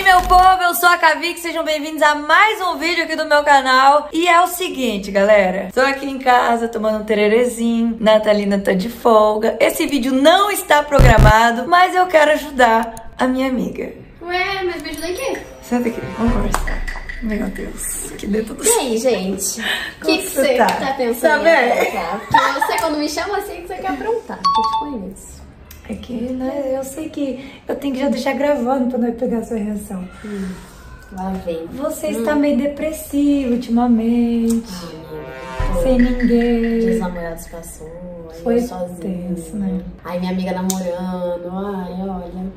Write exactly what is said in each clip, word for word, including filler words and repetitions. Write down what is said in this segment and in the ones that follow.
meu povo, eu sou a Cavic, sejam bem-vindos a mais um vídeo aqui do meu canal. E é o seguinte, galera, tô aqui em casa tomando um tererezinho, Natalina tá de folga. Esse vídeo não está programado, mas eu quero ajudar a minha amiga. Ué, mas me ajuda em quê? Senta aqui, vamos conversar. Meu Deus, que dentro do... E aí, gente? O que, que você tá? tá pensando Tá em bem? aprontar? Porque você, quando me chama assim, que você quer aprontar. Eu te conheço. É que, né, eu sei que eu tengo que já deixar gravando pra não pegar a sua reação. Hum, lá vem. Você hum. está meio depressivo ultimamente, Ah, sem ninguém. Dias namorados passou, aí Foi eu sozinha. tenso, né? Aí minha amiga namorando, ai, olha.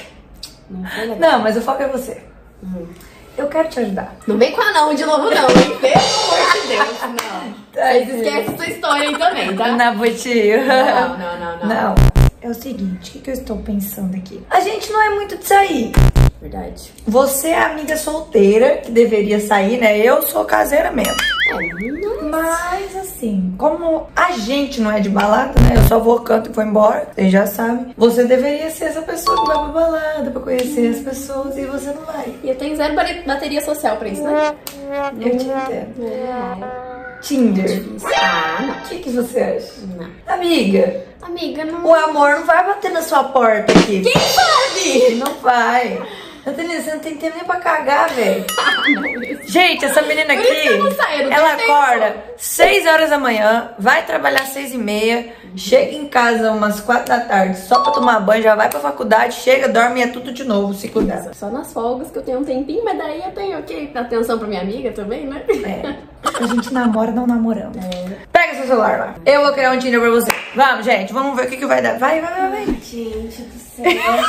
Não foi legal. Não, mas o foco é você. Hum. Eu quero te ajudar. Não vem com a não de novo não, hein? Pelo amor de Deus, não. Vocês esquecem sua história aí também, tá? Na botinha. Não, não, não, não. Não. É o seguinte, o que, que eu estou pensando aqui? A gente não é muito de sair. Verdade. Você é amiga solteira, que deveria sair, né? Eu sou caseira mesmo. É, Mas assim, Como a gente não é de balada, né? Eu só vou, canto e vou embora. Vocês já sabem. Você deveria ser essa pessoa que vai pra balada, pra conhecer as pessoas, e você não vai. e eu tenho zero bateria social pra isso, né? Eu te entendo. É, Tinder. ah, não. O que, que você acha? Não. Amiga, Amiga, não. o amor não vai bater na sua porta aqui. Quem sabe? Não vai. Natalina, você não tem tempo nem pra cagar, velho. Gente, essa menina Por isso que eu aqui, não saio, não ela tem tempo. acorda seis horas da manhã, vai trabalhar seis e meia, chega em casa umas quatro da tarde só pra tomar banho, já vai pra faculdade, chega, dorme e é tudo de novo, se cuidar. Só nas folgas que eu tenho um tempinho, mas daí eu tenho que dar atenção pra minha amiga também, né? É. a gente namora, não namoramos. Pega seu celular lá. Eu vou criar um Tinder pra você. Vamos, gente, vamos ver o que, que vai dar. Vai, vai, vai, vai. Gente do céu.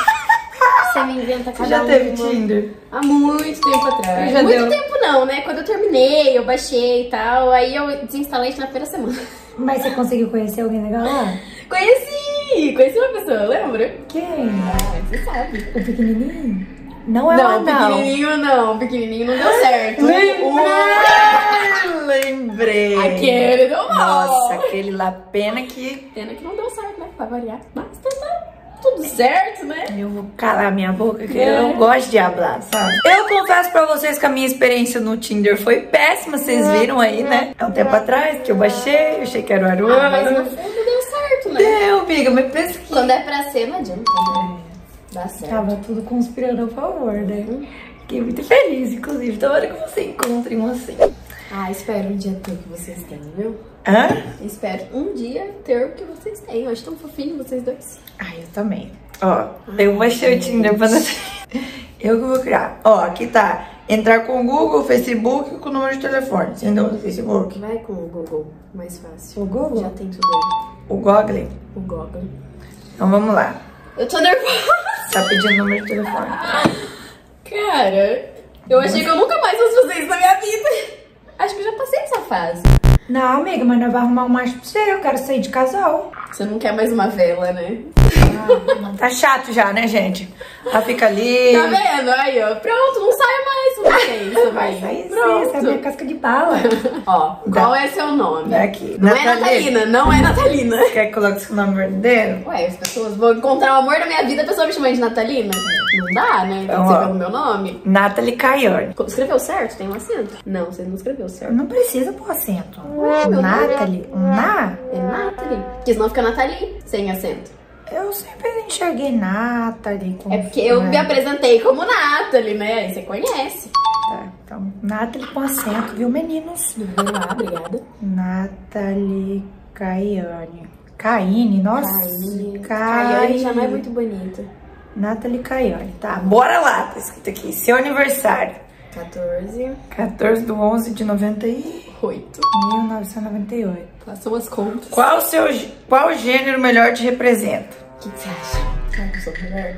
Você me inventa cada Você já teve uma. Tinder? Há muito tempo atrás. Já muito deu? tempo não, né? Quando eu terminei, eu baixei e tal. Aí eu desinstalei na primeira semana. Mas você conseguiu conhecer alguém legal lá? Conheci! Conheci uma pessoa, lembra? Quem? Ah, você sabe. O pequenininho? Não é Não, lá, não. pequenininho não. Pequenininho não deu certo. Lembrei! Lembrei. Aquele deu mal. Nossa, aquele lá, pena que... Pena que não deu certo, né? Pra variar. Mas tá tudo certo, né? Eu vou calar minha boca, que É. eu não gosto de hablar, sabe? Eu confesso pra vocês que a minha experiência no Tinder foi péssima, vocês viram aí, né? Há um tempo atrás, que eu baixei, eu achei que era o Aruana. Ah, mas no fundo deu certo, né? Deu, amiga, mas pensa que... Quando é pra ser, não adianta, né? Dá certo. Tava tudo conspirando a favor, né? Fiquei muito feliz, inclusive. Tomara que você encontre um assim. Ah, espero um dia ter o que vocês têm, viu? Hã? Espero um dia ter o que vocês têm. Eu acho tão fofinho vocês dois. Ai, eu também. Ó, eu baixei o Tinder pra... Eu que vou criar. Ó, aqui tá. Entrar com o Google, Facebook e com o número de telefone. Você ainda usa o Facebook? Vai com o Google, mais fácil. O Google? Já tem tudo aí. O Google? O Google. Então vamos lá. Eu tô nervosa. Tá pedindo número de telefone. Cara, eu achei que eu nunca mais fosse fazer isso na minha vida. Acho que eu já passei essa fase. Não, amiga, mas nós vamos arrumar um macho pra você. Eu quero sair de casal. Você não quer mais uma vela, né? Tá chato já, né, gente? Ela fica ali. Tá vendo? Aí, ó. Pronto, não sai mais. Não tem isso, Vai vai. sair sim, Pronto. essa é a minha casca de bala. Ó, qual é seu nome? Aqui. Não é Natalina. Natalina, não é Natalina. Quer que coloque seu nome verdadeiro? Ué, as pessoas vão encontrar o amor da minha vida, a pessoa me chamando de Natalina? Não dá, né? Tem que Então, ser ó. pelo meu nome. Nathalie Caione. Escreveu certo? Tem um acento? Não, você não escreveu certo. Não precisa pôr acento. Ué, meu Nathalie, um na? É Nathalie. Porque senão fica Nathalie, sem acento. Eu sempre enxerguei Nathalie. Com É porque eu me né? apresentei como Nathalie, né? Aí você conhece. Tá, então, Nathalie com acento, viu, meninos? Vamos lá, obrigada. Nathalie Caiane. Caine, nossa. Caine. Caine. Caiane já não é muito bonita. Nathalie Caiane, tá. Tá, bora lá. Tá escrito aqui. Seu aniversário. quatorze, quatorze de onze de noventa e... oito. mil novecentos e noventa e oito. Façam as contas. Qual o seu... Qual gênero melhor te representa? O que, que você acha? Ah, eu sou mulher.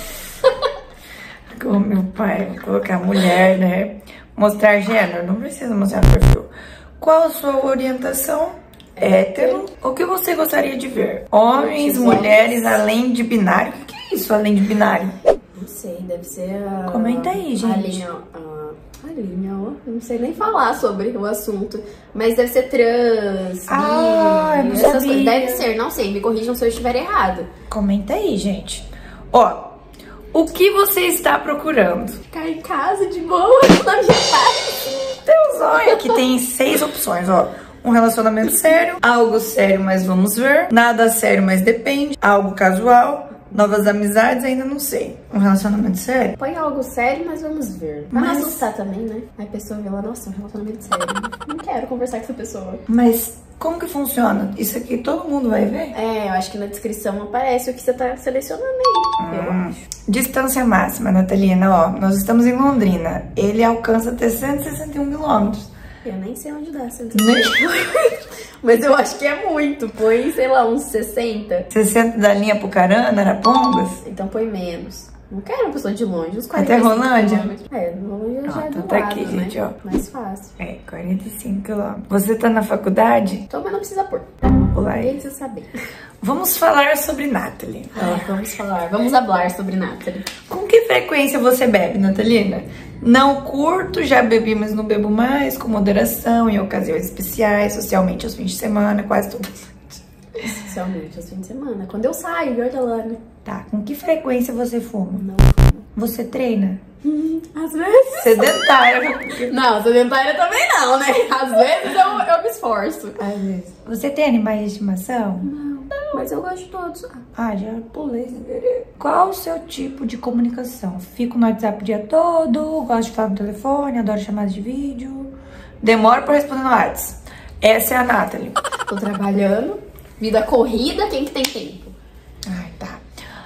Como meu pai vai colocar mulher, né? Mostrar gênero. Não precisa mostrar no perfil. Qual a sua orientação? Hétero. O que você gostaria de ver? Homens, Mulheres. mulheres, além de binário. O que é isso, além de binário? Não sei, deve ser a... Comenta aí, gente. A linha... A, a linha, ó. Não sei nem falar sobre o assunto. Mas deve ser trans, Ah, eu não essas sabia. coisas. Deve ser, não sei. Me corrijam se eu estiver errado. Comenta aí, gente. Ó, O que você está procurando? Ficar em casa de boa, na minha paz. Teu sonho. Aqui tem seis opções, ó. Um relacionamento sério, algo sério, mas vamos ver. Nada sério, mas depende. Algo casual, novas amizades, ainda não sei. Um relacionamento sério? Põe algo sério, mas vamos ver. Pra Mas- não assustar também, né? Aí a pessoa vê lá, nossa, um relacionamento sério. Não quero conversar com essa pessoa. Mas como que funciona? Isso aqui todo mundo vai ver? É, eu acho que na descrição aparece o que você tá selecionando aí. Eu Hum. acho. Distância máxima, Natalina, ó. Nós estamos em Londrina. Ele alcança até cento e sessenta e um quilômetros. Eu nem sei onde dá, cento Nem mas eu acho que é muito. Põe, sei lá, uns sessenta. sessenta da linha Pucarana, Arapongas. Então põe menos. Não quero uma pessoa de longe, uns Até quarenta e cinco Rolândia? quilômetros. É, Rolândia Ó, já é tá do até lado, aqui, né? gente, ó. Mais fácil. É, quarenta e cinco quilômetros. Você tá na faculdade? Então, mas não precisa pôr. Vou lá. Ninguém precisa saber. Vamos falar sobre Nathalie. É, vamos falar, vamos falar sobre Nathalie. Com que frequência você bebe, Natalina? Não curto, já bebi, mas não bebo mais, com moderação, em ocasiões especiais, socialmente aos fins de semana, quase todas as noites. Especialmente aos fins de semana. Quando eu saio, e olha lá, né? Tá, com que frequência você fuma? Não. Você treina? Às vezes. Sedentária. Não, sedentária também não, né? Às vezes eu, eu me esforço. Às vezes. Você tem animais de estimação? Não, mas eu gosto de todos. Ah, já pulei sem querer. Qual o seu tipo de comunicação? Fico no WhatsApp o dia todo, gosto de falar no telefone, adoro chamadas de vídeo. Demoro pra responder no WhatsApp. Essa é a Nathalie. Tô trabalhando. Vida corrida, quem que tem tempo? Ai, tá.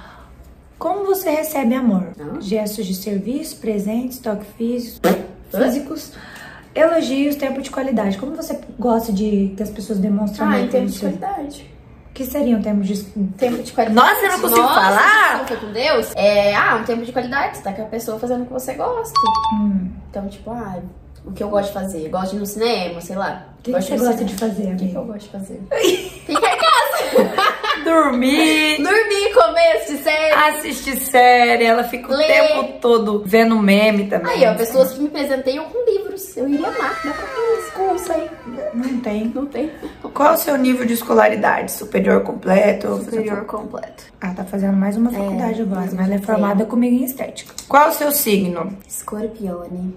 Como você recebe amor? Não. Gestos de serviço, presentes, toques físicos, físicos, elogios, tempo de qualidade. Como você gosta de que as pessoas demonstram Ah, amor em pra tempo de você? qualidade. O que seriam tempos de... Tempo de qualidade. Nossa, eu não consigo Nossa, falar? você com Deus? É, ah, um tempo de qualidade. Você tá com a pessoa fazendo o que você gosta. Hum. Então, tipo, ah, o que eu gosto de fazer? Eu gosto de ir no cinema, sei lá. O que, que Gosto você ir no gosta cinema. de fazer, O que, que eu amiga? gosto de fazer? Ficar em casa. Dormir, Dormir, comer, assistir série. assistir série, ela fica o Ler. tempo todo vendo meme também. Aí, ó, pessoas que me presenteiam com livros. Eu iria amar. Dá pra fazer isso com isso aí. Não tem. Não tem? Qual o seu nível de escolaridade? Superior completo? Superior completo. Ah, tá fazendo mais uma faculdade É, agora, mais mas ela é uma formada comigo em estética. Qual o seu signo? Escorpione.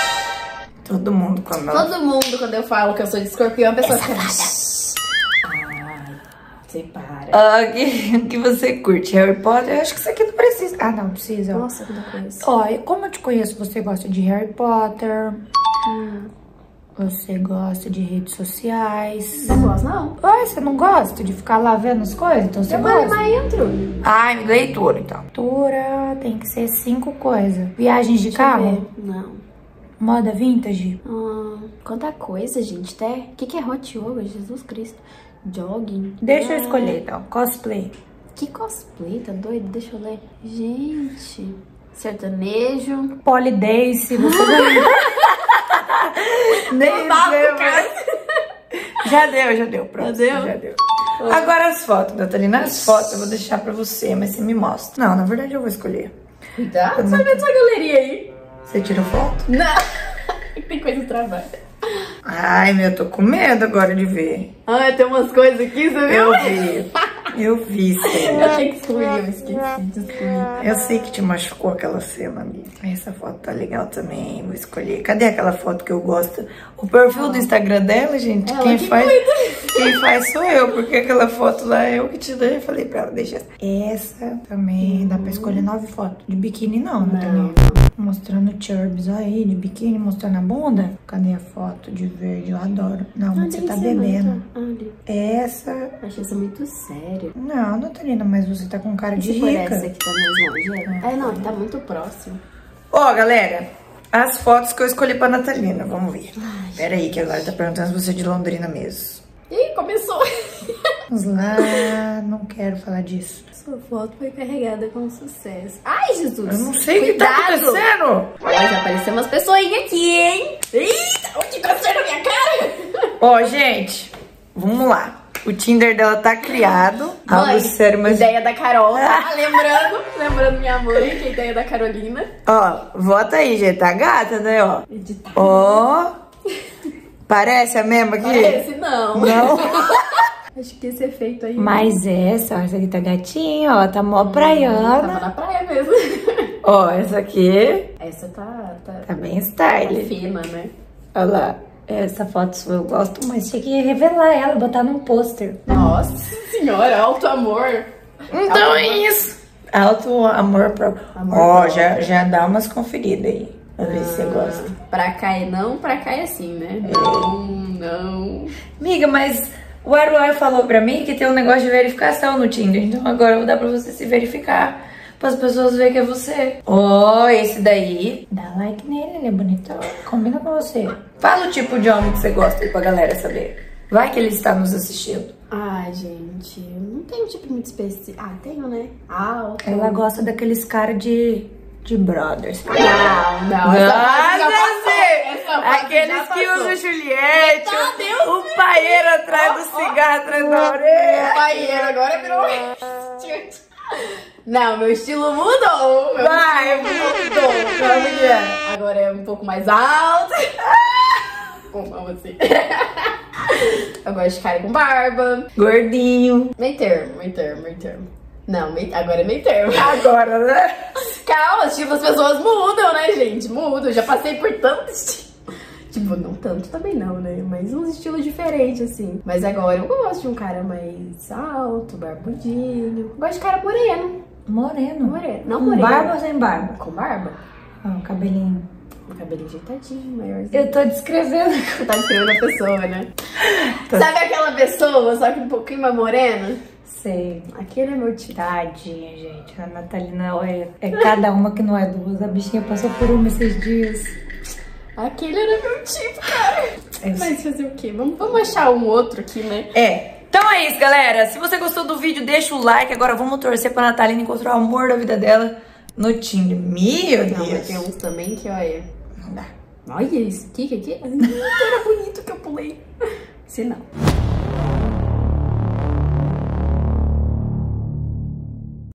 Todo mundo quando ela... Todo mundo, quando eu falo que eu sou de escorpião, a pessoa fica... Ai, você para. Ah, o que, o que você curte? Harry Potter? Eu acho que isso aqui não precisa. Ah, não, precisa. ó. Nossa, quanta coisa. Ó, e como eu te conheço, você gosta de Harry Potter, Hum. você gosta de redes sociais. Não gosto, não. Ai, você não gosta de ficar lá vendo as coisas? Então você Eu gosta? mais entro. Ai, leitura, então. Leitura tem que ser cinco coisas. Viagens de carro? Não. Moda vintage? Ah, quanta coisa, gente. Até... O que, que é hot yoga? Jesus Cristo. Jogging. Deixa eu Ah, escolher, então. Cosplay. Que cosplay, tá doido? Deixa eu ler. Gente. Sertanejo. Polidense, você Nem Babaca, sei, cara. mas- Já deu, já deu. Pronto, Já deu? Já deu. Agora as fotos, Natalina. As fotos eu vou deixar pra você, mas você me mostra. Não, na verdade eu vou escolher. Cuidado, você vai ver essa galeria aí. Você tirou foto? Não. Tem coisa de trabalho. Ai, meu, eu tô com medo agora de ver. Ah, tem umas coisas aqui, você viu? Eu vi. Eu vi, Eu sim. achei que excluí, eu esqueci de excluir. Eu sei que te machucou aquela cena, amiga. Essa foto tá legal também, vou escolher. Cadê aquela foto que eu gosto? O perfil do Instagram dela, gente, Ela quem que faz, cuida. quem faz sou eu, porque aquela foto lá eu que te dei. Eu falei pra ela, deixa essa. Essa também, dá pra escolher nove fotos. De biquíni não, não, Não, não. Mostrando churbs aí, de biquíni, mostrando a bunda. Cadê a foto de verde? Eu adoro. Não, Ah, mas você tem tá que ser bebendo. muito- Ah, ali. Essa... Achei isso muito sério. Não, Natalina, mas você tá com cara E de se for rica. essa que tá mais longe? É, é não, tá muito próximo. Ó, galera, as fotos que eu escolhi pra Natalina, vamos ver. Pera aí, que agora tá perguntando se você é de Londrina mesmo. Ih, começou. Vamos lá, não quero falar disso. Sua foto foi carregada com sucesso. Ai, Jesus. Eu não sei o que tá acontecendo. Olha, já apareceu umas pessoinhas aqui, hein? Eita, o que aconteceu na minha cara? Ó, gente, vamos lá. O Tinder dela tá criado. Mãe, Algo sério, mas... ideia da Carol, tá? Lembrando, lembrando minha mãe, que é a ideia da Carolina. Ó, vota aí, gente, tá gata, né, ó. Editar. Ó, parece a mesma aqui? Esse não. Não. Acho que esse efeito aí... Mas essa, ó, essa aqui tá gatinha, ó, tá mó praiana. Tava na praia mesmo. Ó, essa aqui Essa tá... Tá, tá bem tá style. fina, né? Olha lá. Essa foto sua eu gosto, mas tinha que revelar ela, botar num pôster. Nossa senhora, alto amor. Então é isso. Alto amor próprio. Amor Ó, próprio. já, já dá umas conferidas aí. Pra ver se você gosta. Pra cá é não, pra cá é sim, né? Não, não. Amiga, mas o Aruai falou pra mim que tem um negócio de verificação no Tinder. Então agora eu vou dar pra você se verificar. Para as pessoas verem que é você. Ó, oh, esse daí. Dá like nele, ele é bonitão. Combina com você. Fala o tipo de homem que você gosta aí pra galera saber. Vai que ele está nos assistindo. Ai, gente, eu não tenho um tipo muito específico. Ah, tenho, né? Alto. Ela gosta daqueles caras de, de brothers. Não, não. Essa fase já passou. Essa fase Aqueles já que passou. usam Juliette, Tá, Deus o, o paieiro atrás do cigarro, atrás da orelha. O paieiro agora virou... Não, meu estilo mudou. Meu Vai, estilo mudou. Como que é? Agora é um pouco mais alto. Como assim? Eu gosto de cara com barba. Gordinho. Meio termo, meio termo, meio termo. Não, meio, agora é meio termo. Agora, né? Calma, tipo, as pessoas mudam, né, gente? Mudam. Eu já passei por tanto estilo. Tipo, não tanto também não, né? Mas uns estilos diferentes, assim. Mas agora eu gosto de um cara mais alto, barbudinho. Gosto de cara moreno. Moreno. Moreno. Não Com moreno. barba ou sem barba? Com barba. Ó, o cabelinho. O cabelinho ajeitadinho, maiorzinho. Eu tô descrevendo. Você tá descrevendo a pessoa, né? Sabe aquela pessoa, só que um pouquinho mais morena? Sei. Aquele é meu tipo. Tadinha, gente. A Natalina é, é cada uma que não é duas. A bichinha passou por uma esses dias. Aquele era meu tipo, cara. É. Mas fazer o quê? Vamos, vamos achar um outro aqui, né? É. Então é isso, galera. Se você gostou do vídeo, deixa o like. Agora vamos torcer pra Natalina encontrar o amor da vida dela no Tinder. Meu Não, mas Deus. tem uns também que, olha... Não dá. Olha isso aqui, que aqui. Era bonito que eu pulei. Se não.